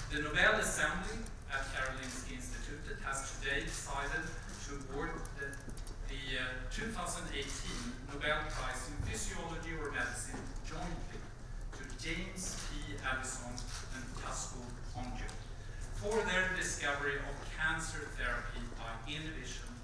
The Nobel Assembly at Karolinska Institutet has today decided to award the 2018 Nobel Prize in Physiology or Medicine jointly to James P. Allison and Pascal Onjo for their discovery of cancer therapy by inhibition